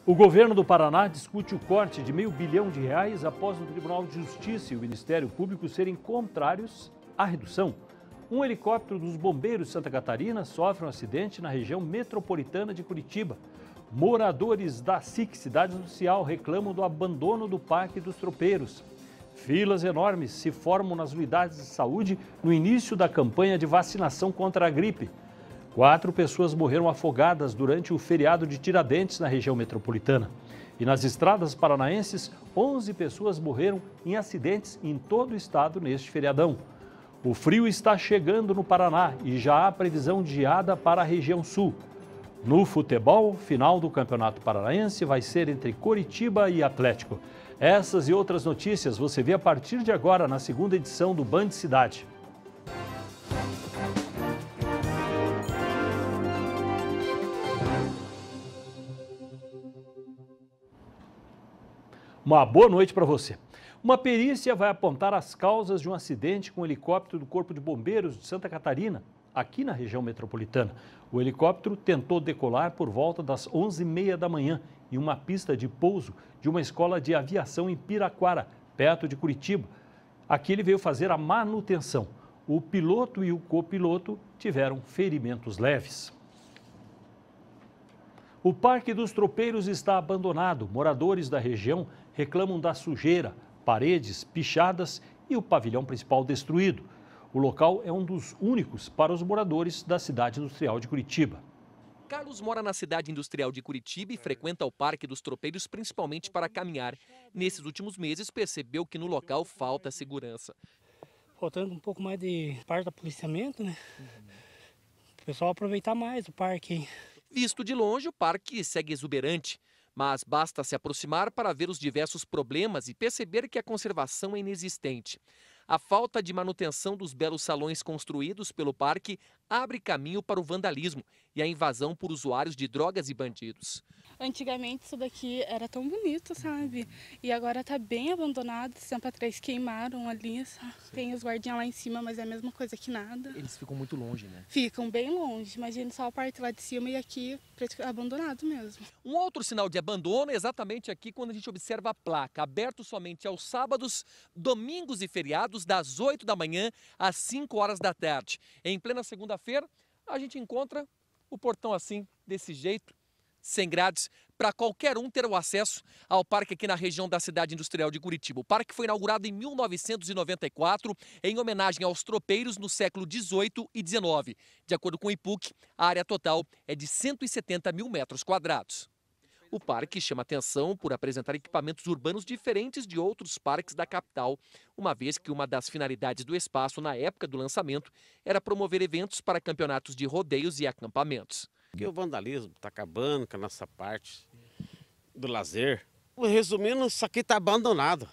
O governo do Paraná discute o corte de R$500 bilhão após o Tribunal de Justiça e o Ministério Público serem contrários à redução. Um helicóptero dos bombeiros de Santa Catarina sofre um acidente na região metropolitana de Curitiba. Moradores da SIC, Cidade Social, reclamam do abandono do Parque dos Tropeiros. Filas enormes se formam nas unidades de saúde no início da campanha de vacinação contra a gripe. 4 pessoas morreram afogadas durante o feriado de Tiradentes, na região metropolitana. E nas estradas paranaenses, 11 pessoas morreram em acidentes em todo o estado neste feriadão. O frio está chegando no Paraná e já há previsão de geada para a região sul. No futebol, final do Campeonato Paranaense vai ser entre Coritiba e Atlético. Essas e outras notícias você vê a partir de agora na segunda edição do Band Cidade. Uma boa noite para você. Uma perícia vai apontar as causas de um acidente com um helicóptero do Corpo de Bombeiros de Santa Catarina, aqui na região metropolitana. O helicóptero tentou decolar por volta das 11h30 da manhã em uma pista de pouso de uma escola de aviação em Piraquara, perto de Curitiba. Aqui ele veio fazer a manutenção. O piloto e o copiloto tiveram ferimentos leves. O Parque dos Tropeiros está abandonado. Moradores da região reclamam da sujeira, paredes pichadas e o pavilhão principal destruído. O local é um dos únicos para os moradores da cidade industrial de Curitiba. Carlos mora na cidade industrial de Curitiba e frequenta o Parque dos Tropeiros principalmente para caminhar. Nesses últimos meses, percebeu que no local falta segurança. Faltando um pouco mais de parte do policiamento, né? O pessoal aproveitar mais o parque. Visto de longe, o parque segue exuberante, mas basta se aproximar para ver os diversos problemas e perceber que a conservação é inexistente. A falta de manutenção dos belos salões construídos pelo parque abre caminho para o vandalismo e a invasão por usuários de drogas e bandidos. Antigamente isso daqui era tão bonito, sabe? E agora tá bem abandonado. Tempo atrás queimaram ali, tem os guardinhas lá em cima, mas é a mesma coisa que nada. Eles ficam muito longe, né? Ficam bem longe. Imagina só a parte lá de cima e aqui abandonado mesmo. Um outro sinal de abandono é exatamente aqui quando a gente observa a placa, aberto somente aos sábados, domingos e feriados, das 8 da manhã às 5 horas da tarde. Em plena segunda-feira, a gente encontra o portão assim, desse jeito, sem grades, para qualquer um ter o acesso ao parque aqui na região da cidade industrial de Curitiba. O parque foi inaugurado em 1994 em homenagem aos tropeiros no século XVIII e XIX. De acordo com o IPUC, a área total é de 170 mil metros quadrados. O parque chama atenção por apresentar equipamentos urbanos diferentes de outros parques da capital, uma vez que uma das finalidades do espaço na época do lançamento era promover eventos para campeonatos de rodeios e acampamentos. Porque o vandalismo está acabando com a nossa parte do lazer. Resumindo, isso aqui está abandonado.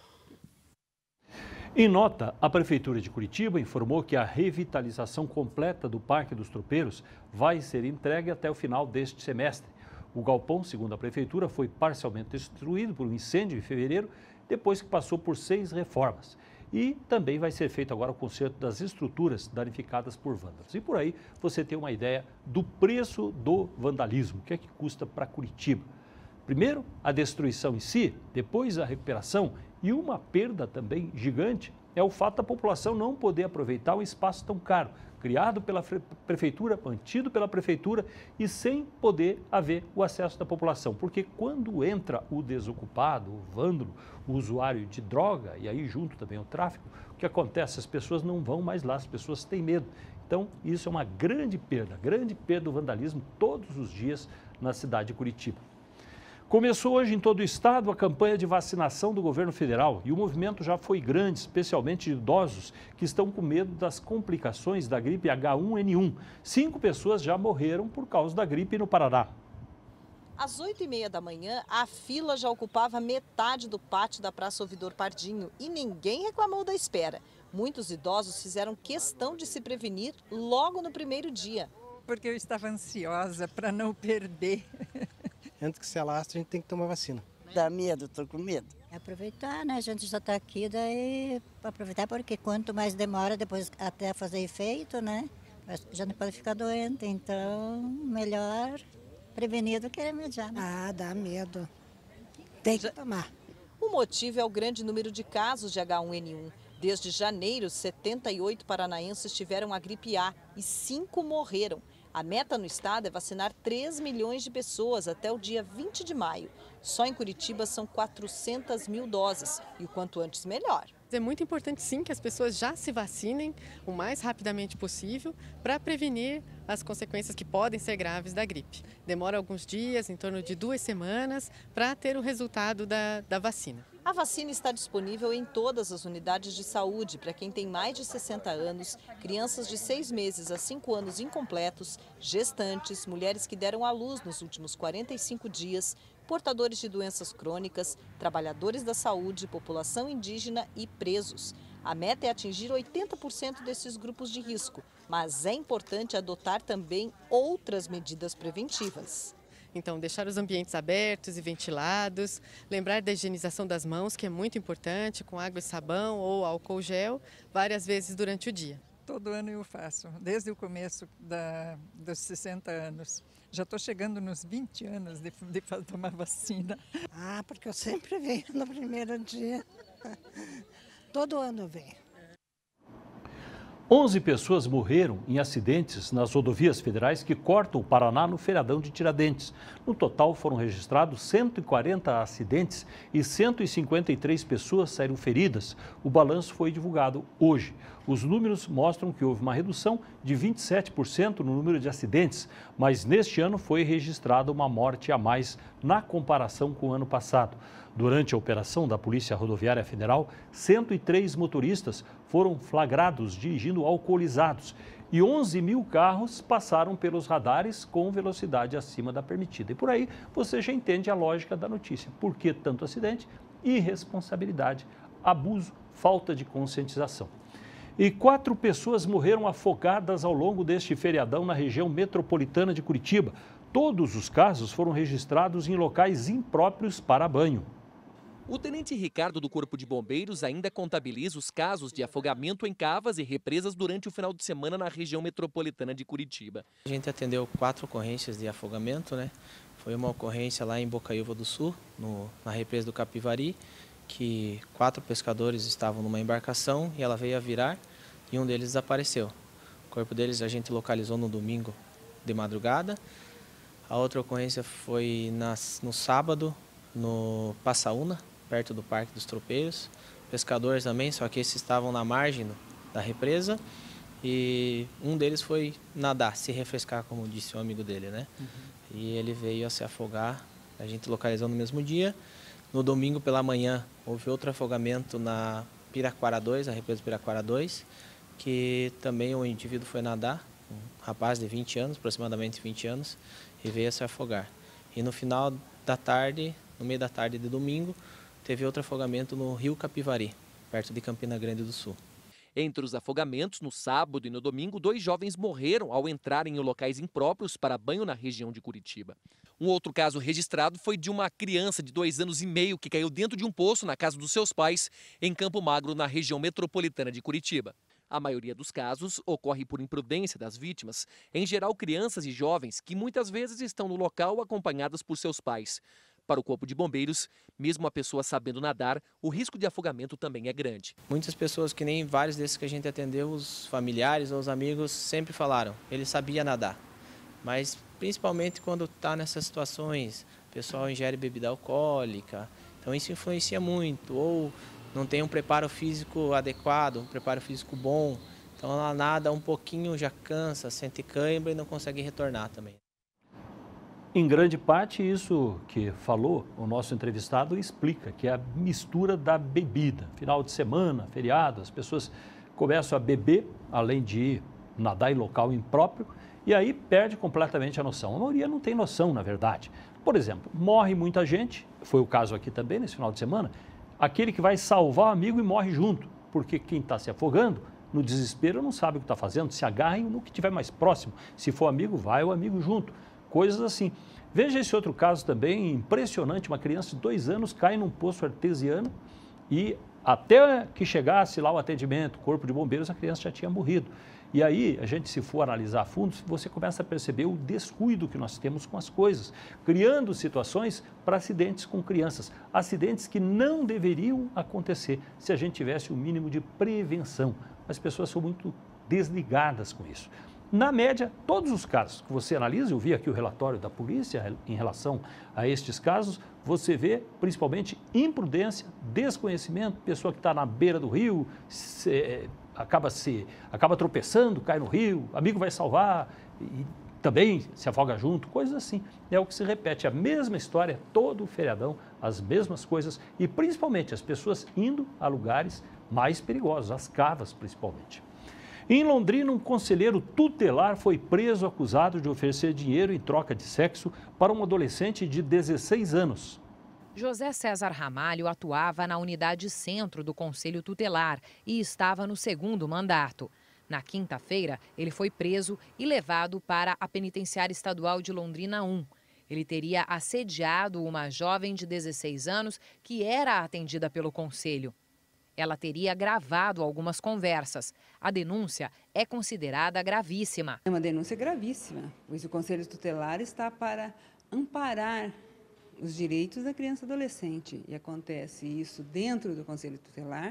Em nota, a Prefeitura de Curitiba informou que a revitalização completa do Parque dos Tropeiros vai ser entregue até o final deste semestre. O galpão, segundo a Prefeitura, foi parcialmente destruído por um incêndio em fevereiro, depois que passou por 6 reformas. E também vai ser feito agora o conserto das estruturas danificadas por vândalos. E por aí você tem uma ideia do preço do vandalismo, o que é que custa para Curitiba. Primeiro, a destruição em si, depois a recuperação e uma perda também gigante é o fato da população não poder aproveitar um espaço tão caro, criado pela Prefeitura, mantido pela Prefeitura e sem poder haver o acesso da população. Porque quando entra o desocupado, o vândalo, o usuário de droga, e aí junto também o tráfico, o que acontece? As pessoas não vão mais lá, as pessoas têm medo. Então, isso é uma grande perda do vandalismo todos os dias na cidade de Curitiba. Começou hoje em todo o estado a campanha de vacinação do governo federal e o movimento já foi grande, especialmente de idosos que estão com medo das complicações da gripe H1N1. 5 pessoas já morreram por causa da gripe no Paraná. Às 8h30 da manhã, a fila já ocupava metade do pátio da Praça Ouvidor Pardinho e ninguém reclamou da espera. Muitos idosos fizeram questão de se prevenir logo no primeiro dia. Porque eu estava ansiosa para não perder. Antes que se alastre, a gente tem que tomar vacina. Dá medo, tô com medo. Aproveitar, né? A gente já está aqui, daí aproveitar, porque quanto mais demora depois até fazer efeito, né? Já não pode ficar doente, então melhor prevenir do que remediar, né? Ah, dá medo. Tem que tomar. O motivo é o grande número de casos de H1N1. Desde janeiro, 78 paranaenses tiveram a gripe A e 5 morreram. A meta no estado é vacinar 3 milhões de pessoas até o dia 20 de maio. Só em Curitiba são 400 mil doses e o quanto antes melhor. É muito importante, sim, que as pessoas já se vacinem o mais rapidamente possível para prevenir as consequências que podem ser graves da gripe. Demora alguns dias, em torno de 2 semanas, para ter o resultado da vacina. A vacina está disponível em todas as unidades de saúde para quem tem mais de 60 anos, crianças de 6 meses a 5 anos incompletos, gestantes, mulheres que deram à luz nos últimos 45 dias, portadores de doenças crônicas, trabalhadores da saúde, população indígena e presos. A meta é atingir 80% desses grupos de risco, mas é importante adotar também outras medidas preventivas. Então, deixar os ambientes abertos e ventilados, lembrar da higienização das mãos, que é muito importante, com água e sabão ou álcool gel, várias vezes durante o dia. Todo ano eu faço, desde o começo dos 60 anos. Já estou chegando nos 20 anos de tomar vacina. Ah, porque eu sempre venho no primeiro dia. Todo ano eu venho. 11 pessoas morreram em acidentes nas rodovias federais que cortam o Paraná no feriadão de Tiradentes. No total, foram registrados 140 acidentes e 153 pessoas saíram feridas. O balanço foi divulgado hoje. Os números mostram que houve uma redução de 27% no número de acidentes, mas neste ano foi registrada uma morte a mais na comparação com o ano passado. Durante a operação da Polícia Rodoviária Federal, 103 motoristas foram flagrados dirigindo alcoolizados e 11 mil carros passaram pelos radares com velocidade acima da permitida. E por aí você já entende a lógica da notícia. Por que tanto acidente? Irresponsabilidade, abuso, falta de conscientização. E 4 pessoas morreram afogadas ao longo deste feriadão na região metropolitana de Curitiba. Todos os casos foram registrados em locais impróprios para banho. O tenente Ricardo do Corpo de Bombeiros ainda contabiliza os casos de afogamento em cavas e represas durante o final de semana na região metropolitana de Curitiba. A gente atendeu 4 ocorrências de afogamento, né? Foi uma ocorrência lá em Bocaiúva do Sul, na represa do Capivari, que 4 pescadores estavam numa embarcação e ela veio a virar e um deles desapareceu. O corpo deles a gente localizou no domingo de madrugada. A outra ocorrência foi no sábado, no Passaúna, perto do Parque dos Tropeiros. Pescadores também, só que esses estavam na margem da represa e um deles foi nadar, se refrescar, como disse o amigo dele, né? E ele veio a se afogar, a gente localizou no mesmo dia. No domingo pela manhã houve outro afogamento na Piraquara 2, a represa Piraquara 2, que também o indivíduo foi nadar, um rapaz de 20 anos, aproximadamente 20 anos, e veio a se afogar. E no final da tarde, no meio da tarde de domingo, teve outro afogamento no Rio Capivari, perto de Campina Grande do Sul. Entre os afogamentos, no sábado e no domingo, 2 jovens morreram ao entrarem em locais impróprios para banho na região de Curitiba. Um outro caso registrado foi de uma criança de 2 anos e meio que caiu dentro de um poço na casa dos seus pais, em Campo Magro, na região metropolitana de Curitiba. A maioria dos casos ocorre por imprudência das vítimas, em geral crianças e jovens que muitas vezes estão no local acompanhadas por seus pais. Para o Corpo de Bombeiros, mesmo a pessoa sabendo nadar, o risco de afogamento também é grande. Muitas pessoas, que nem vários desses que a gente atendeu, os familiares ou os amigos, sempre falaram, ele sabia nadar. Mas principalmente quando está nessas situações, o pessoal ingere bebida alcoólica, então isso influencia muito, ou não tem um preparo físico adequado, um preparo físico bom, então ela nada um pouquinho, já cansa, sente cãibra e não consegue retornar também. Em grande parte, isso que falou o nosso entrevistado explica, que é a mistura da bebida. Final de semana, feriado, as pessoas começam a beber, além de nadar em local impróprio, e aí perde completamente a noção. A maioria não tem noção, na verdade. Por exemplo, morre muita gente, foi o caso aqui também nesse final de semana, aquele que vai salvar o amigo e morre junto, porque quem está se afogando, no desespero, não sabe o que está fazendo, se agarrem no que estiver mais próximo. Se for amigo, vai o amigo junto. Coisas assim. Veja esse outro caso também impressionante, uma criança de 2 anos cai num poço artesiano e até que chegasse lá o atendimento, o Corpo de Bombeiros, a criança já tinha morrido. E aí, a gente, se for analisar a fundo, você começa a perceber o descuido que nós temos com as coisas, criando situações para acidentes com crianças, acidentes que não deveriam acontecer se a gente tivesse o mínimo de prevenção. As pessoas são muito desligadas com isso. Na média, todos os casos que você analisa, eu vi aqui o relatório da polícia em relação a estes casos, você vê principalmente desconhecimento, pessoa que está na beira do rio, acaba tropeçando, cai no rio, amigo vai salvar e também se afoga junto, coisas assim. É o que se repete, a mesma história, todo o feriadão, as mesmas coisas e principalmente as pessoas indo a lugares mais perigosos, as cavas principalmente. Em Londrina, um conselheiro tutelar foi preso acusado de oferecer dinheiro em troca de sexo para um adolescente de 16 anos. José César Ramalho atuava na unidade centro do Conselho Tutelar e estava no segundo mandato. Na quinta-feira, ele foi preso e levado para a Penitenciária Estadual de Londrina 1. Ele teria assediado uma jovem de 16 anos que era atendida pelo conselho. Ela teria gravado algumas conversas. A denúncia é considerada gravíssima. É uma denúncia gravíssima, pois o Conselho Tutelar está para amparar os direitos da criança e adolescente. E acontece isso dentro do Conselho Tutelar.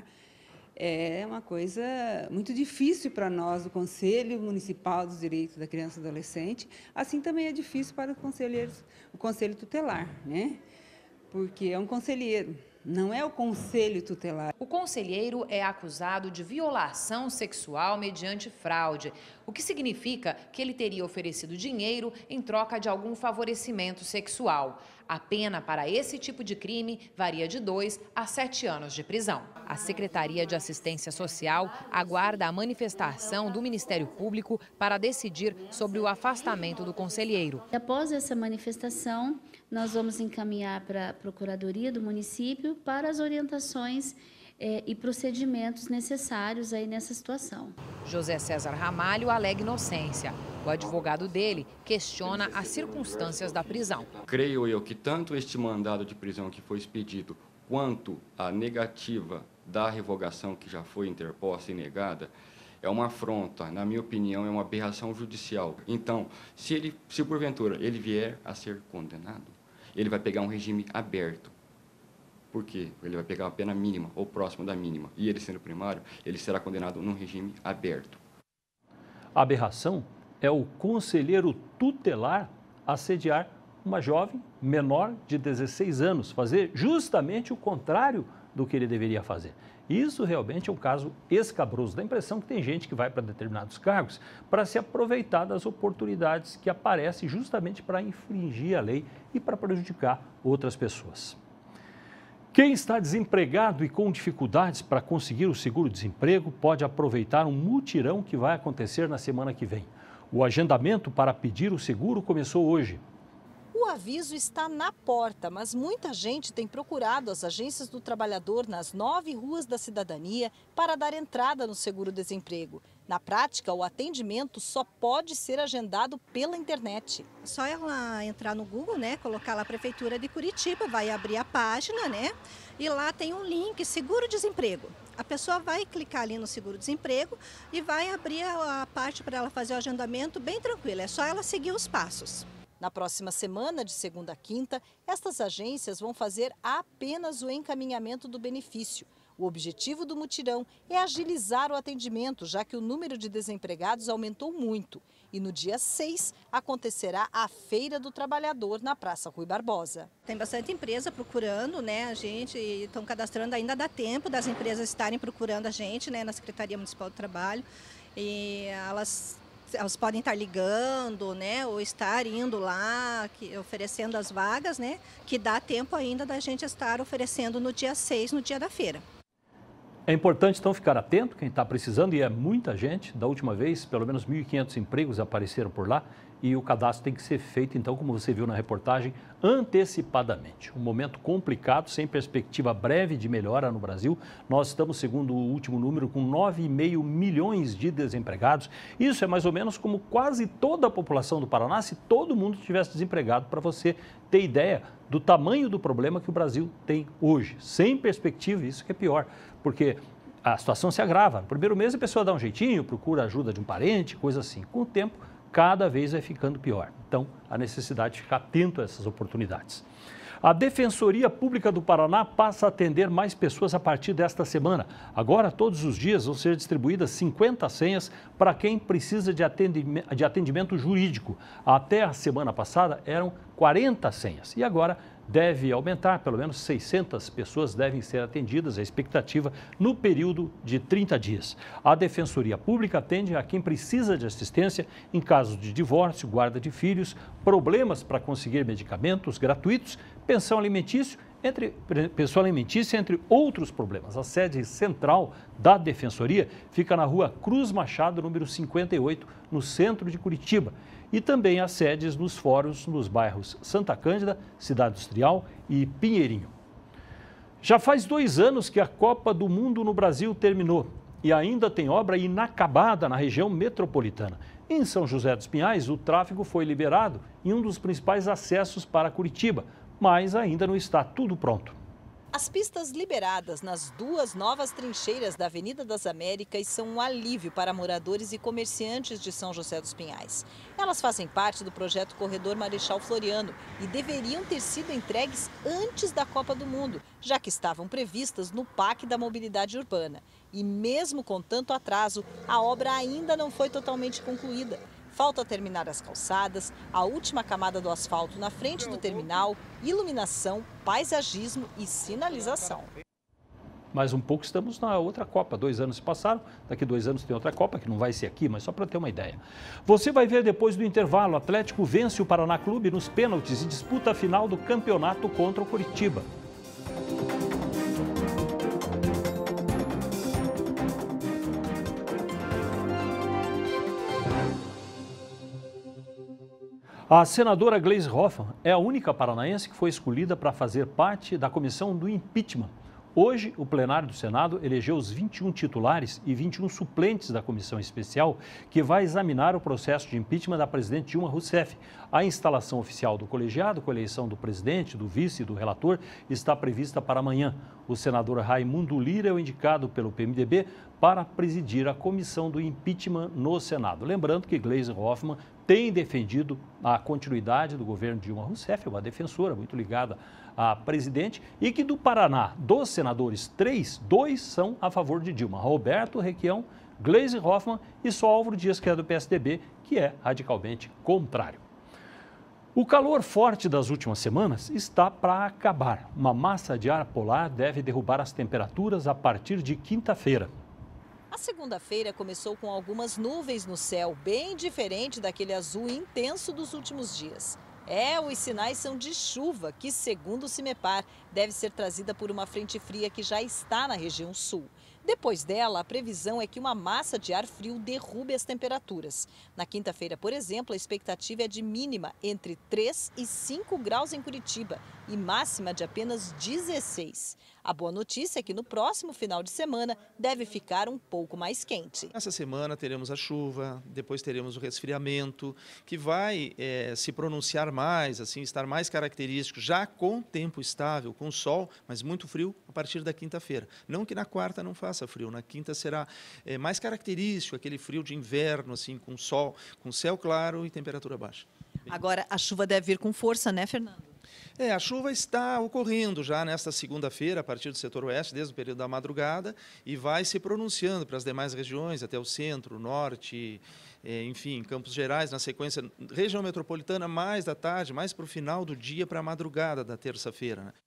É uma coisa muito difícil para nós, o Conselho Municipal dos Direitos da Criança e Adolescente. Assim também é difícil para os conselheiros, o Conselho Tutelar, né? Porque é um conselheiro. Não é o conselho tutelar. O conselheiro é acusado de violação sexual mediante fraude, o que significa que ele teria oferecido dinheiro em troca de algum favorecimento sexual. A pena para esse tipo de crime varia de 2 a 7 anos de prisão. A Secretaria de Assistência Social aguarda a manifestação do Ministério Público para decidir sobre o afastamento do conselheiro. Após essa manifestação, nós vamos encaminhar para a Procuradoria do município para as orientações e procedimentos necessários aí nessa situação. José César Ramalho alega inocência. O advogado dele questiona as circunstâncias da prisão. Creio eu que tanto este mandado de prisão que foi expedido, quanto a negativa da revogação que já foi interposta e negada, é uma afronta, na minha opinião, é uma aberração judicial. Então, se porventura ele vier a ser condenado, ele vai pegar um regime aberto. Por quê? Ele vai pegar a pena mínima ou próximo da mínima. E ele sendo primário, ele será condenado num regime aberto. A aberração é o conselheiro tutelar assediar uma jovem menor de 16 anos, fazer justamente o contrário do que ele deveria fazer. Isso realmente é um caso escabroso. Dá a impressão que tem gente que vai para determinados cargos para se aproveitar das oportunidades que aparecem justamente para infringir a lei e para prejudicar outras pessoas. Quem está desempregado e com dificuldades para conseguir o seguro-desemprego pode aproveitar um mutirão que vai acontecer na semana que vem. O agendamento para pedir o seguro começou hoje. O aviso está na porta, mas muita gente tem procurado as agências do trabalhador nas 9 ruas da cidadania para dar entrada no seguro-desemprego. Na prática, o atendimento só pode ser agendado pela internet. Só ela entrar no Google, né, colocar lá a Prefeitura de Curitiba, vai abrir a página, né, e lá tem um link, seguro-desemprego. A pessoa vai clicar ali no seguro-desemprego e vai abrir a parte para ela fazer o agendamento bem tranquilo, é só ela seguir os passos. Na próxima semana, de segunda a quinta, estas agências vão fazer apenas o encaminhamento do benefício. O objetivo do mutirão é agilizar o atendimento, já que o número de desempregados aumentou muito. E no dia 6 acontecerá a Feira do Trabalhador na Praça Rui Barbosa. Tem bastante empresa procurando, né? A gente estão cadastrando, ainda dá tempo das empresas estarem procurando a gente, né, na Secretaria Municipal do Trabalho. E elas podem estar ligando, né, ou estar indo lá, oferecendo as vagas, né, que dá tempo ainda da gente estar oferecendo no dia 6, no dia da feira. É importante, então, ficar atento, quem está precisando, e é muita gente. Da última vez, pelo menos 1.500 empregos apareceram por lá e o cadastro tem que ser feito, então, como você viu na reportagem, antecipadamente. Um momento complicado, sem perspectiva breve de melhora no Brasil. Nós estamos, segundo o último número, com 9,5 milhões de desempregados. Isso é mais ou menos como quase toda a população do Paraná, se todo mundo tivesse desempregado, para você ter ideia do tamanho do problema que o Brasil tem hoje. Sem perspectiva, isso que é pior, porque a situação se agrava. No primeiro mês a pessoa dá um jeitinho, procura ajuda de um parente, coisa assim. Com o tempo, cada vez vai ficando pior. Então, a necessidade de ficar atento a essas oportunidades. A Defensoria Pública do Paraná passa a atender mais pessoas a partir desta semana. Agora, todos os dias, vão ser distribuídas 50 senhas para quem precisa de atendimento jurídico. Até a semana passada, eram 40 senhas. E agora deve aumentar, pelo menos 600 pessoas devem ser atendidas, a expectativa, no período de 30 dias. A Defensoria Pública atende a quem precisa de assistência em casos de divórcio, guarda de filhos, problemas para conseguir medicamentos gratuitos, pensão alimentícia, entre outros problemas. A sede central da Defensoria fica na rua Cruz Machado, número 58, no centro de Curitiba. E também há sedes nos fóruns nos bairros Santa Cândida, Cidade Industrial e Pinheirinho. Já faz 2 anos que a Copa do Mundo no Brasil terminou e ainda tem obra inacabada na região metropolitana. Em São José dos Pinhais, o tráfego foi liberado em um dos principais acessos para Curitiba, mas ainda não está tudo pronto. As pistas liberadas nas 2 novas trincheiras da Avenida das Américas são um alívio para moradores e comerciantes de São José dos Pinhais. Elas fazem parte do projeto Corredor Marechal Floriano e deveriam ter sido entregues antes da Copa do Mundo, já que estavam previstas no PAC da Mobilidade Urbana. E mesmo com tanto atraso, a obra ainda não foi totalmente concluída. Falta terminar as calçadas, a última camada do asfalto na frente do terminal, iluminação, paisagismo e sinalização. Mais um pouco estamos na outra Copa. 2 anos se passaram, daqui 2 anos tem outra Copa, que não vai ser aqui, mas só para ter uma ideia. Você vai ver depois do intervalo, o Atlético vence o Paraná Clube nos pênaltis e disputa a final do campeonato contra o Curitiba. A senadora Gleisi Hoffmann é a única paranaense que foi escolhida para fazer parte da comissão do impeachment. Hoje, o plenário do Senado elegeu os 21 titulares e 21 suplentes da comissão especial que vai examinar o processo de impeachment da presidente Dilma Rousseff. A instalação oficial do colegiado, com a eleição do presidente, do vice e do relator, está prevista para amanhã. O senador Raimundo Lira é o indicado pelo PMDB para presidir a comissão do impeachment no Senado. Lembrando que Gleisi Hoffmann tem defendido a continuidade do governo Dilma Rousseff, é uma defensora muito ligada à presidente, e que do Paraná, dos senadores, 2 são a favor de Dilma. Roberto Requião, Gleisi Hoffmann e só Álvaro Dias, que é do PSDB, que é radicalmente contrário. O calor forte das últimas semanas está para acabar. Uma massa de ar polar deve derrubar as temperaturas a partir de quinta-feira. A segunda-feira começou com algumas nuvens no céu, bem diferente daquele azul intenso dos últimos dias. Os sinais são de chuva, que, segundo o CIMEPAR, deve ser trazida por uma frente fria que já está na região sul. Depois dela, a previsão é que uma massa de ar frio derrube as temperaturas. Na quinta-feira, por exemplo, a expectativa é de mínima entre 3 e 5 graus em Curitiba e máxima de apenas 16. A boa notícia é que no próximo final de semana deve ficar um pouco mais quente. Essa semana teremos a chuva, depois teremos o resfriamento, que vai se pronunciar mais, assim, estar mais característico, já com tempo estável, com sol, mas muito frio a partir da quinta-feira. Não que na quarta não faça frio, na quinta será mais característico, aquele frio de inverno, assim, com sol, com céu claro e temperatura baixa. Agora, a chuva deve vir com força, né, Fernando? A chuva está ocorrendo já nesta segunda-feira, a partir do setor oeste, desde o período da madrugada, e vai se pronunciando para as demais regiões, até o centro, norte, enfim, Campos Gerais, na sequência, região metropolitana, mais da tarde, mais para o final do dia, para a madrugada da terça-feira, né?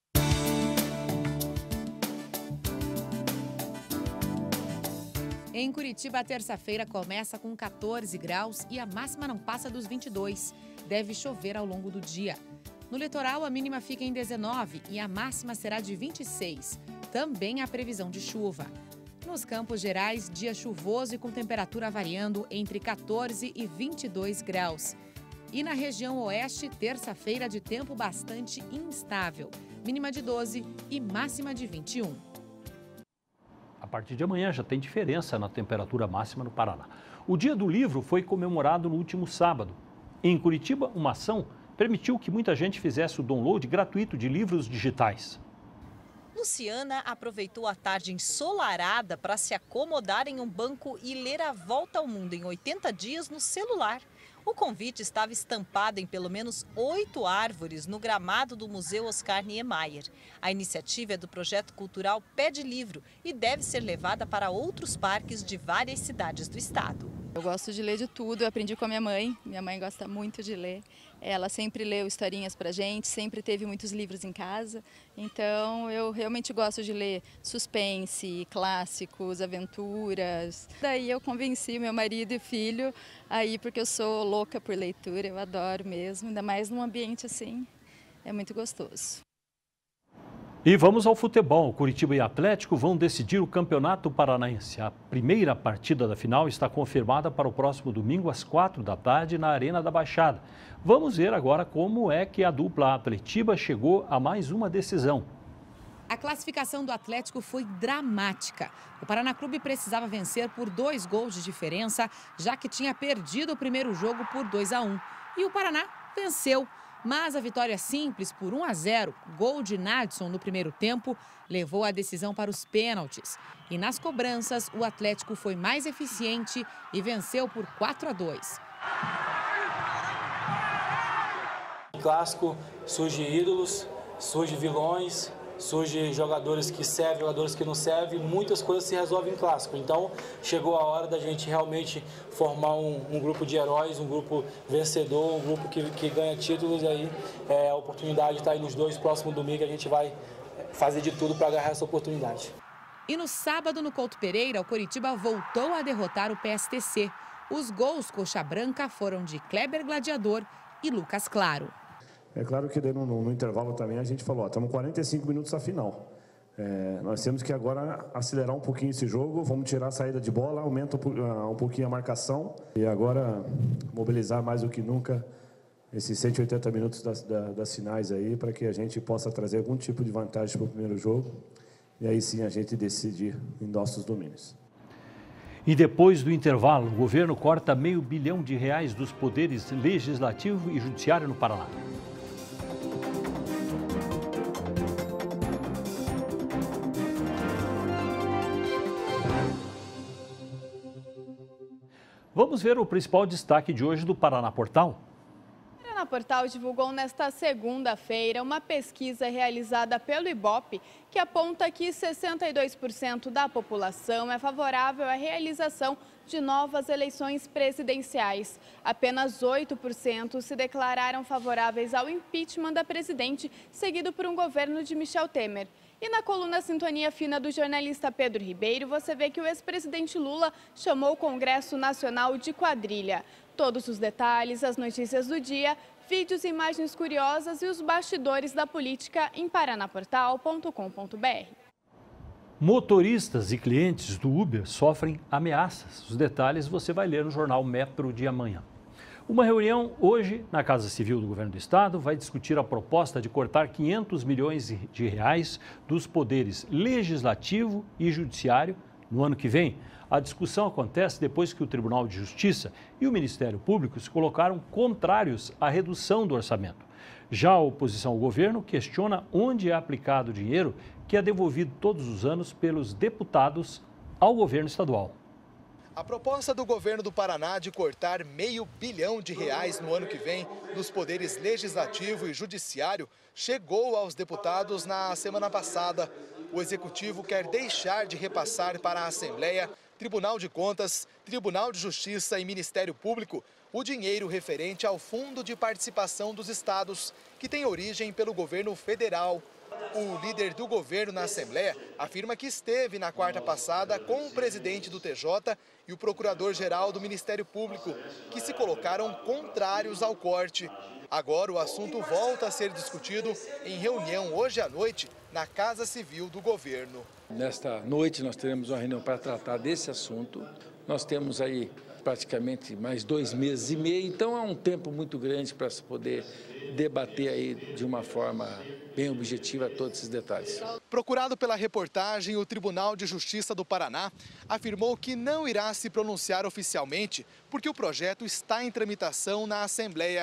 Em Curitiba, a terça-feira começa com 14 graus e a máxima não passa dos 22. Deve chover ao longo do dia. No litoral, a mínima fica em 19 e a máxima será de 26. Também há previsão de chuva. Nos Campos Gerais, dia chuvoso e com temperatura variando entre 14 e 22 graus. E na região oeste, terça-feira de tempo bastante instável. Mínima de 12 e máxima de 21. A partir de amanhã já tem diferença na temperatura máxima no Paraná. O Dia do Livro foi comemorado no último sábado. Em Curitiba, uma ação permitiu que muita gente fizesse o download gratuito de livros digitais. Luciana aproveitou a tarde ensolarada para se acomodar em um banco e ler A Volta ao Mundo em 80 dias no celular. O convite estava estampado em pelo menos 8 árvores no gramado do Museu Oscar Niemeyer. A iniciativa é do projeto cultural Pé de Livro e deve ser levada para outros parques de várias cidades do estado. Eu gosto de ler de tudo, eu aprendi com a minha mãe gosta muito de ler. Ela sempre leu historinhas pra gente, sempre teve muitos livros em casa, então eu realmente gosto de ler suspense, clássicos, aventuras. Daí eu convenci meu marido e filho aí porque eu sou louca por leitura, eu adoro mesmo, ainda mais num ambiente assim, é muito gostoso. E vamos ao futebol. Curitiba e Atlético vão decidir o Campeonato Paranaense. A primeira partida da final está confirmada para o próximo domingo às 4 da tarde na Arena da Baixada. Vamos ver agora como é que a dupla Atletiba chegou a mais uma decisão. A classificação do Atlético foi dramática. O Paraná Clube precisava vencer por 2 gols de diferença, já que tinha perdido o primeiro jogo por 2-1. E o Paraná venceu. Mas a vitória simples por 1-0, gol de Nadson no primeiro tempo, levou a decisão para os pênaltis. E nas cobranças, o Atlético foi mais eficiente e venceu por 4-2. No clássico surge ídolos, surge vilões, surge jogadores que servem, jogadores que não servem, muitas coisas se resolvem em clássico. Então, chegou a hora da gente realmente formar um grupo de heróis, um grupo vencedor, um grupo que ganha títulos. E aí, a oportunidade está aí nos 2 próximos domingos, a gente vai fazer de tudo para agarrar essa oportunidade. E no sábado, no Couto Pereira, o Coritiba voltou a derrotar o PSTC. Os gols coxa branca foram de Kleber Gladiador e Lucas Claro. É claro que no intervalo também a gente falou, estamos 45 minutos da final. Nós temos que agora acelerar um pouquinho esse jogo, vamos tirar a saída de bola, aumenta um pouquinho a marcação e agora mobilizar mais do que nunca esses 180 minutos das finais aí para que a gente possa trazer algum tipo de vantagem para o primeiro jogo e aí sim a gente decidir em nossos domínios. E depois do intervalo, o governo corta R$500 bilhão dos poderes legislativo e judiciário no Paraná. Vamos ver o principal destaque de hoje do Paraná Portal. O Paraná Portal divulgou nesta segunda-feira uma pesquisa realizada pelo IBOPE que aponta que 62% da população é favorável à realização de novas eleições presidenciais. Apenas 8% se declararam favoráveis ao impeachment da presidente, seguido por um governo de Michel Temer. E na coluna Sintonia Fina do jornalista Pedro Ribeiro, você vê que o ex-presidente Lula chamou o Congresso Nacional de quadrilha. Todos os detalhes, as notícias do dia, vídeos e imagens curiosas e os bastidores da política em paranaportal.com.br. Motoristas e clientes do Uber sofrem ameaças. Os detalhes você vai ler no jornal Metro de amanhã. Uma reunião hoje na Casa Civil do Governo do Estado vai discutir a proposta de cortar R$500 milhões dos poderes legislativo e judiciário no ano que vem. A discussão acontece depois que o Tribunal de Justiça e o Ministério Público se colocaram contrários à redução do orçamento. Já a oposição ao governo questiona onde é aplicado o dinheiro que é devolvido todos os anos pelos deputados ao governo estadual. A proposta do governo do Paraná de cortar R$500 bilhão no ano que vem dos poderes legislativo e judiciário chegou aos deputados na semana passada. O executivo quer deixar de repassar para a Assembleia, Tribunal de Contas, Tribunal de Justiça e Ministério Público o dinheiro referente ao Fundo de Participação dos Estados, que tem origem pelo governo federal. O líder do governo na Assembleia afirma que esteve na quarta passada com o presidente do TJ e o procurador-geral do Ministério Público, que se colocaram contrários ao corte. Agora o assunto volta a ser discutido em reunião hoje à noite na Casa Civil do governo. Nesta noite nós teremos uma reunião para tratar desse assunto. Nós temos aí praticamente mais 2 meses e meio, então é um tempo muito grande para se poder debater aí de uma forma bem objetiva todos esses detalhes. Procurado pela reportagem, o Tribunal de Justiça do Paraná afirmou que não irá se pronunciar oficialmente porque o projeto está em tramitação na Assembleia.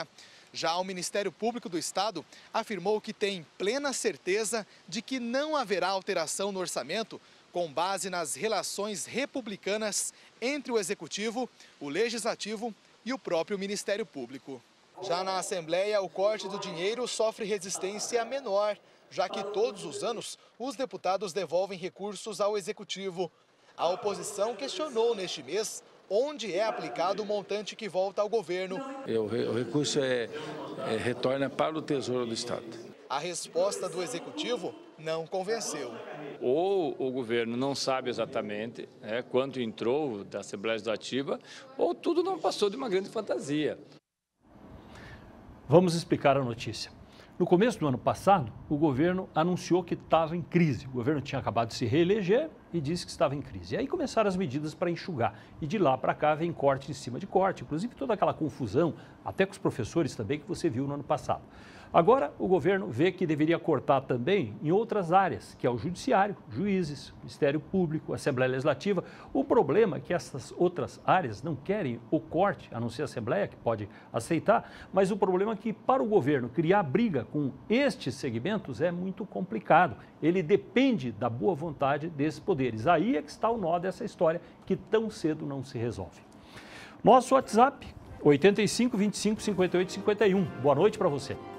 Já o Ministério Público do Estado afirmou que tem plena certeza de que não haverá alteração no orçamento com base nas relações republicanas entre o Executivo, o Legislativo e o próprio Ministério Público. Já na Assembleia, o corte do dinheiro sofre resistência menor, já que todos os anos os deputados devolvem recursos ao Executivo. A oposição questionou neste mês onde é aplicado o montante que volta ao governo. O recurso retorna para o Tesouro do Estado. A resposta do Executivo não convenceu. Ou o governo não sabe exatamente quanto entrou da Assembleia Legislativa, ou tudo não passou de uma grande fantasia. Vamos explicar a notícia. No começo do ano passado, o governo anunciou que estava em crise. O governo tinha acabado de se reeleger e disse que estava em crise. E aí começaram as medidas para enxugar. E de lá para cá vem corte em cima de corte, inclusive toda aquela confusão, até com os professores também, que você viu no ano passado. Agora, o governo vê que deveria cortar também em outras áreas, que é o judiciário, juízes, Ministério Público, Assembleia Legislativa. O problema é que essas outras áreas não querem o corte, a não ser a Assembleia, que pode aceitar, mas o problema é que para o governo criar briga com estes segmentos é muito complicado. Ele depende da boa vontade desses poderes. Aí é que está o nó dessa história, que tão cedo não se resolve. Nosso WhatsApp, 85 25 58 51. Boa noite para você.